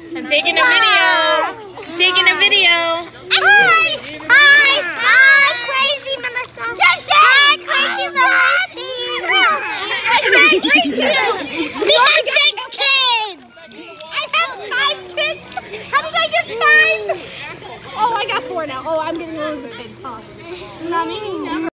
I'm taking a video. Taking a video. Hi, crazy Melissa. Just say hi, crazy Melissa. We have 6 kids. I have 5 kids. How did I get 5? Oh, I got 4 now. Oh, I'm getting loads of kids, huh? Not me.